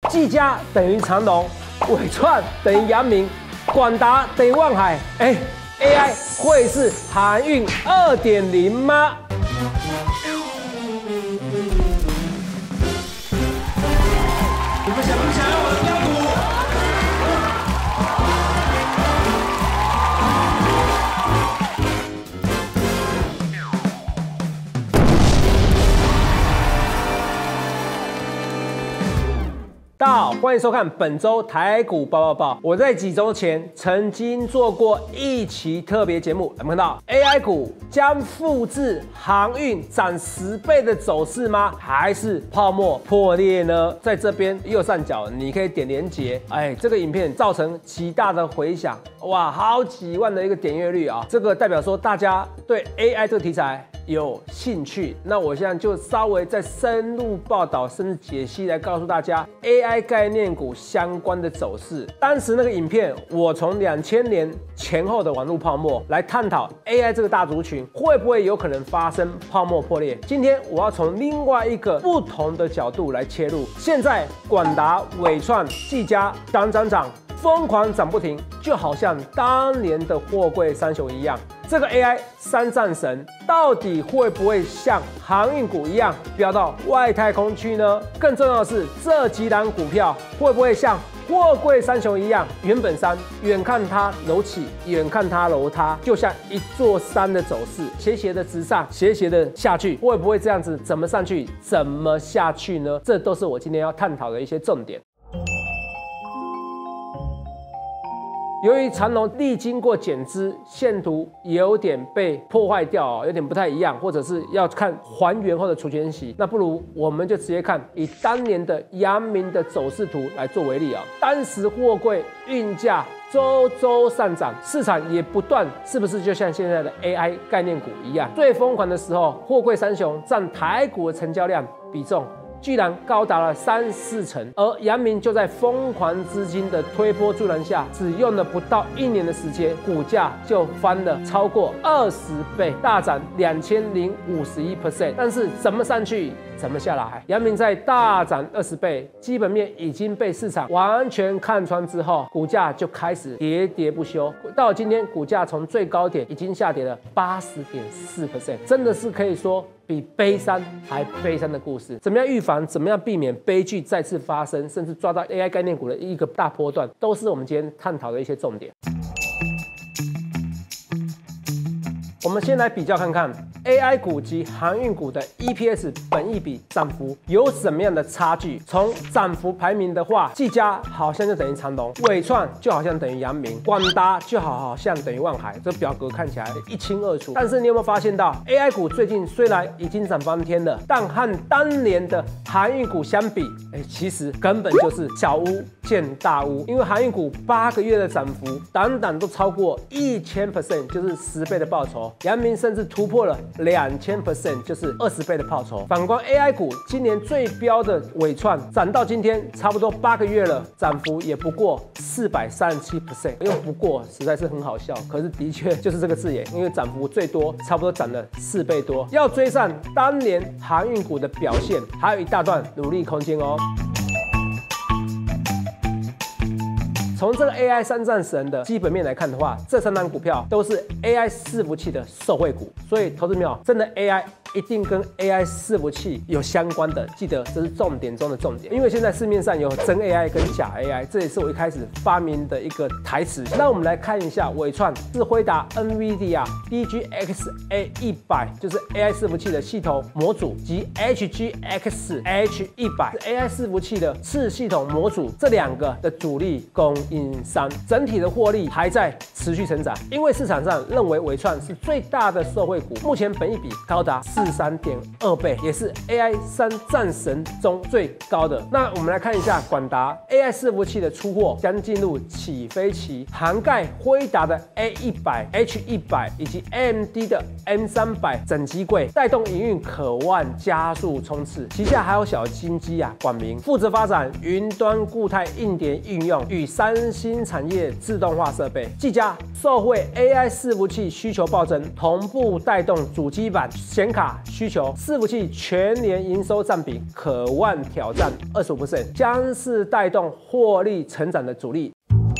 技嘉等于长荣，伟创等于阳明，广达等于万海。AI 会是航运2.0吗？ 你们想不想要我的标股？ 大家好，欢迎收看本周台股报报报。我在几周前曾经做过一期特别节目，有没有看到 AI 股将复制航运涨10倍的走势吗？还是泡沫破裂呢？在这边右上角你可以点连结，这个影片造成极大的回响，哇，好几万的一个点阅率啊！这个代表说大家对 AI 这个题材有兴趣，那我现在就稍微再深入报道，甚至解析来告诉大家 AI 概念股相关的走势。当时那个影片，我从2000年前后的网络泡沫来探讨 AI 这个大族群会不会有可能发生泡沫破裂。今天我要从另外一个不同的角度来切入。现在广达、伟创、技嘉涨，疯狂涨不停，就好像当年的货柜三雄一样。这个 AI 三战神到底会不会像航运股一样飙到外太空去呢？更重要的是，这几档股票会不会像货柜三雄一样，原本山远看它楼起，远看它楼塌，就像一座山的走势，斜斜的直上，斜斜的下去，会不会这样子？怎么上去，怎么下去呢？这都是我今天要探讨的一些重点。由于长荣历经过减资，线图有点被破坏掉，有点不太一样，或者是要看还原后的除权息，那不如我们就直接看以当年的阳明的走势图来做为例啊。当时货柜运价周上涨，市场也不断，是不是就像现在的 AI 概念股一样？最疯狂的时候，货柜三雄占台股的成交量比重居然高达了3-4成，而阳明就在疯狂资金的推波助澜下，只用了不到1年的时间，股价就翻了超过20倍，大涨2051%。但是怎么上去，怎么下来？阳明在大涨20倍，基本面已经被市场完全看穿之后，股价就开始喋喋不休。到今天，股价从最高点已经下跌了80.4%，真的是可以说比悲伤还悲伤的故事。怎么样预防？怎么样避免悲剧再次发生？甚至抓到 AI 概念股的一个大波段，都是我们今天探讨的一些重点。我们先来比较看看 AI 股及航运股的 EPS 本益比涨幅有什么样的差距。从涨幅排名的话，技嘉好像就等于长荣，伟创就好像等于阳明，广达就好像等于万海。这表格看起来一清二楚。但是你有没有发现到 AI 股最近虽然已经涨翻天了，但和当年的航运股相比，其实根本就是小巫见大巫。因为航运股8个月的涨幅，档都超过1000%，就是10倍的报酬。阳明甚至突破了2000%，就是20倍的报酬。反观 AI 股，今年最标的伟创涨到今天差不多8个月了，涨幅也不过437%，又不过实在是很好笑。可是的确就是这个字眼，因为涨幅最多差不多涨了4倍多，要追上当年航运股的表现，还有一大段努力空间哦。从这个 AI 三战神的基本面来看的话，这3档股票都是 AI 伺服器的受惠股，所以投资朋友真的 AI 一定跟 AI 伺服器有相关的，记得这是重点中的重点。因为现在市面上有真 AI 跟假 AI， 这也是我一开始发明的一个台词。那我们来看一下伟创是辉达 NVIDIA DGX A100， 就是 AI 伺服器的系统模组，及 HGX H100 AI 伺服器的次系统模组，这2个的主力供应商，整体的获利还在持续成长。因为市场上认为伟创是最大的受惠股，目前本益比高达43.2倍，也是 AI 三战神中最高的。那我们来看一下广达 AI 伺服器的出货将进入起飞期，涵盖辉达的 A100、H100 以及 AMD 的 M300整机柜，带动营运渴望加速冲刺。旗下还有小金鸡广明负责发展云端固态硬碟应用与三星产业自动化设备。技嘉受惠 AI 伺服器需求暴增，同步带动主机板、显卡价需求，伺服器全年营收占比可望挑战25%，将是带动获利成长的主力。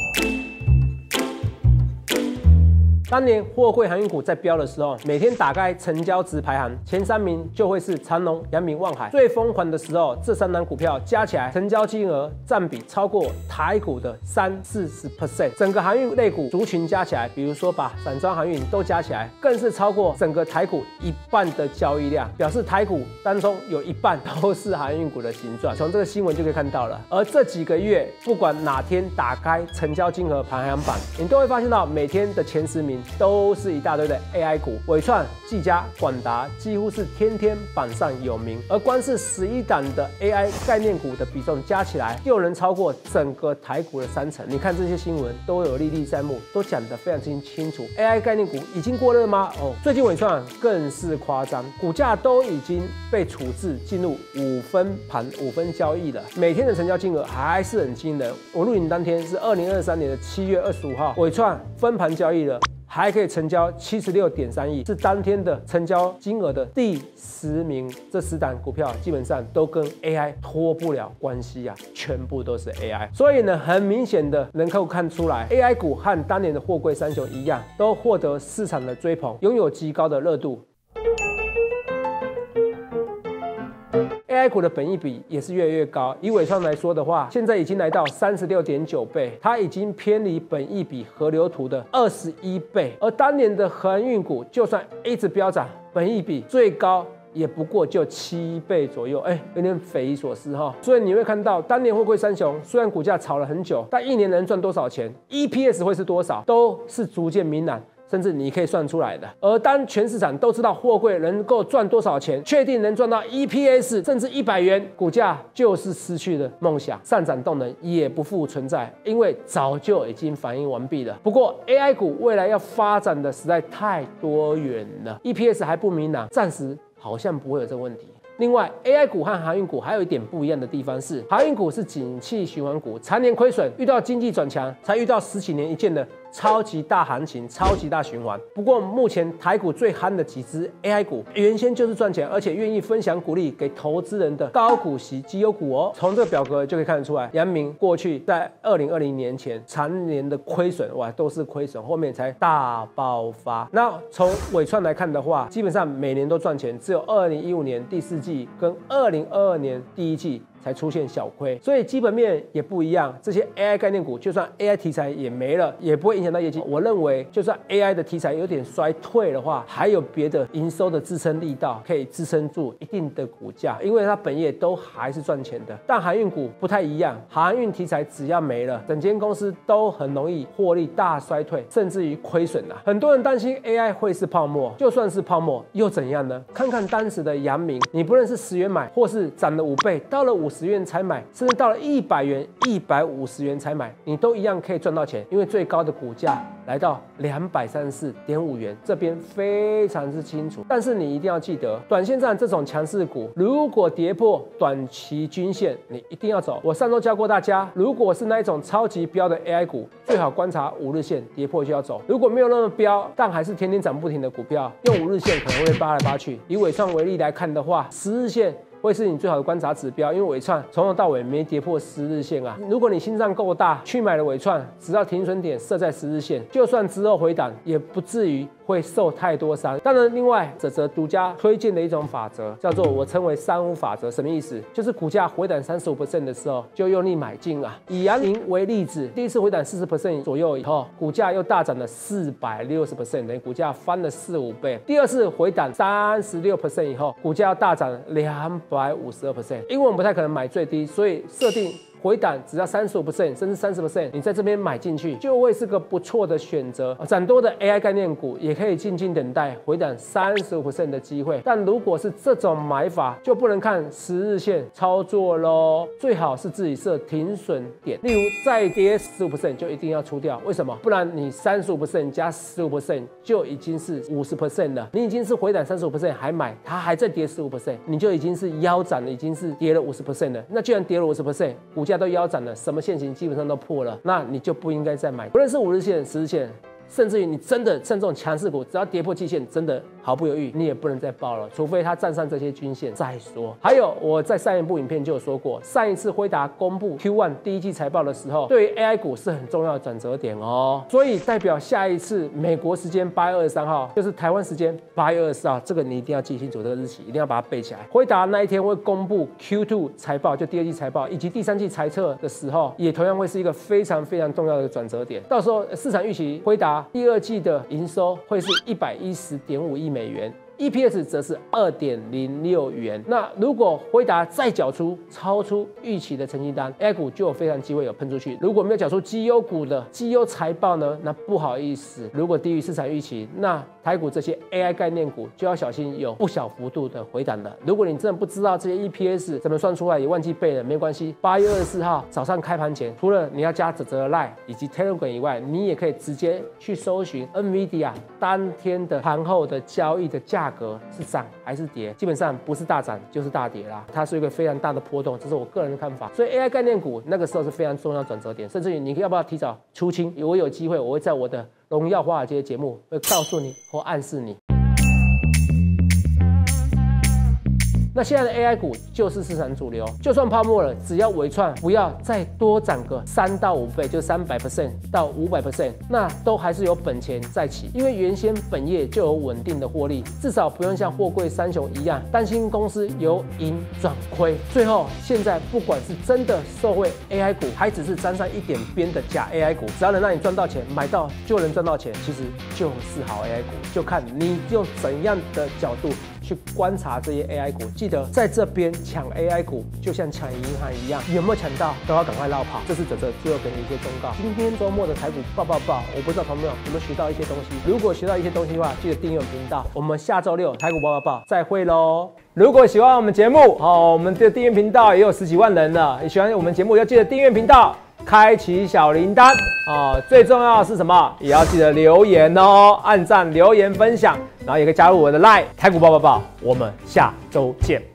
当年货柜航运股在飙的时候，每天打开成交值排行前3名就会是长荣、阳明、万海。最疯狂的时候，这3档股票加起来成交金额占比超过台股的30-40%。整个航运类股族群加起来，比如说把散装航运都加起来，更是超过整个台股1半的交易量，表示台股当中有1半都是航运股的形状。从这个新闻就可以看到了。而这几个月，不管哪天打开成交金额排行榜，你都会发现到每天的前10名。都是一大堆的 AI 股，伟创、技嘉、广达几乎是天天榜上有名，而光是11档的 AI 概念股的比重加起来，就能超过整个台股的30%。你看这些新闻都有历历在目，都讲得非常清楚。AI 概念股已经过热吗？最近伟创更是夸张，股价都已经被处置进入5分盘、5分交易了，每天的成交金额还是很惊人。我录影当天是2023年的7月25号，伟创分盘交易了。还可以成交76.3亿，是当天的成交金额的第10名。这10档股票基本上都跟 AI 脱不了关系啊，全部都是 AI。所以呢，很明显的能够看出来 ，AI 股和当年的货柜三雄一样，都获得市场的追捧，拥有极高的热度。AI 股的本益比也是越来越高，以伟创来说的话，现在已经来到36.9倍，它已经偏离本益比河流图的21倍。而当年的航运股就算一直飙涨，本益比最高也不过就7倍左右，有点匪夷所思哈。所以你会看到，当年货柜三雄虽然股价炒了很久，但1年能赚多少钱 ，EPS 会是多少，都是逐渐明朗。甚至你可以算出来的。而当全市场都知道货柜能够赚多少钱，确定能赚到 EPS 甚至100元，股价就是失去了梦想，上涨动能也不复存在，因为早就已经反应完毕了。不过 AI 股未来要发展的实在太多元了 ，EPS 还不明朗，暂时好像不会有这个问题。另外 ，AI 股和航运股还有一点不一样的地方是，航运股是景气循环股，常年亏损，遇到经济转强，才遇到10几年一见的超级大行情、超级大循环。不过目前台股最夯的几只 AI 股，原先就是赚钱，而且愿意分享股利给投资人的高股息绩优股哦。从这个表格就可以看得出来，阳明过去在2020年前常年的亏损，哇，都是亏损，后面才大爆发。那从伟创来看的话，基本上每年都赚钱，只有2015年第4季跟2022年第1季才出现小亏，所以基本面也不一样。这些 AI 概念股，就算 AI 题材也没了，也不会影响到业绩。我认为，就算 AI 的题材有点衰退的话，还有别的营收的支撑力道可以支撑住一定的股价，因为它本业都还是赚钱的。但航运股不太一样，航运题材只要没了，整间公司都很容易获利大衰退，甚至于亏损啊。很多人担心 AI 会是泡沫，就算是泡沫又怎样呢？看看当时的阳明，你不论是10元买，或是涨了5倍，到了50元才买，甚至到了100元、150元才买，你都一样可以赚到钱，因为最高的股价来到234.5元，这边非常之清楚。但是你一定要记得，短线上这种强势股，如果跌破短期均线，你一定要走。我上周教过大家，如果是那一种超级标的 AI 股，最好观察5日线，跌破就要走。如果没有那么标，但还是天天涨不停的股票，用5日线可能会扒来扒去。以伟创为例来看的话，10日线会是你最好的观察指标，因为伟创从头到尾没跌破10日线啊。如果你心脏够大，去买了伟创，只要停损点设在10日线，就算之后回档，也不至于会受太多伤。当然，另外泽泽独家推荐的一种法则，叫做我称为35法则。什么意思？就是股价回档35% 的时候，就用力买进啊。以阳明为例子，第一次回档40% 左右以后，股价又大涨了460%，等于股价翻了4-5倍。第二次回档36% 以后，股价要大涨252%。因为我们不太可能买最低，所以设定回档只要35%甚至30%，你在这边买进去就会是个不错的选择。涨多的 AI 概念股也可以静静等待回档35% 的机会。但如果是这种买法，就不能看10日线操作咯，最好是自己设停损点，例如再跌15%就一定要出掉。为什么？不然你35%加15% 就已经是50% 了，你已经是回档35% 还买，它还在跌15%，你就已经是腰斩了，已经是跌了50% 了。那既然跌了50%，股价都腰斩了，什么线型基本上都破了，那你就不应该再买。不论是5日线、10日线，甚至于你真的趁这种强势股，只要跌破季线，真的毫不犹豫，你也不能再报了，除非它站上这些均线再说。还有我在上一部影片就有说过，上一次辉达公布 Q1 第一季财报的时候，对于 AI 股是很重要的转折点哦，所以代表下一次美国时间8月23号，就是台湾时间8月24号，这个你一定要记清楚这个日期，一定要把它背起来。辉达那一天会公布 Q2 财报，就第二季财报以及第三季财测的时候，也同样会是一个非常非常重要的转折点。到时候市场预期辉达第二季的营收会是110.5亿美元。EPS 则是2.06元。那如果辉达再缴出超出预期的成绩单 ，AI 股就有非常机会有喷出去。如果没有缴出绩优股的绩优财报呢，那不好意思，如果低于市场预期，那台股这些 AI 概念股就要小心有不小幅度的回档了。如果你真的不知道这些 EPS 怎么算出来，也忘记背了，没关系。8月24号早上开盘前，除了你要加泽泽 Line 以及 Telegram 以外，你也可以直接去搜寻 NVIDIA 当天的盘后的交易的价格是涨还是跌，基本上不是大涨就是大跌啦，它是一个非常大的波动，这是我个人的看法。所以 AI 概念股那个时候是非常重要的转折点，甚至于你要不要提早出清？我有机会，我会在我的荣耀华尔街节目会告诉你或暗示你。那现在的 AI 股就是市场主流，就算泡沫了，只要微创不要再多涨个3到5倍，就300% 到500%，那都还是有本钱再起，因为原先本业就有稳定的获利，至少不用像货柜三雄一样担心公司由盈转亏。最后，现在不管是真的受惠 AI 股，还只是沾上一点边的假 AI 股，只要能让你赚到钱，买到就能赚到钱，其实就是好 AI 股，就看你用怎样的角度去观察这些 AI 股。记得在这边抢 AI 股，就像抢银行一样，有没有抢到都要赶快绕跑。这是哲哲最后给你一些忠告。今天周末的台股爆，我不知道朋友有没有学到一些东西。如果学到一些东西的话，记得订阅我们频道。我们下周6台股爆再会喽！如果喜欢我们节目，我们的订阅频道也有10几万人了。你喜欢我们节目，要记得订阅频道，开启小铃铛最重要的是什么？也要记得留言哦，按赞、留言、分享，然后也可以加入我的 LINE 台股爆，我们下周见。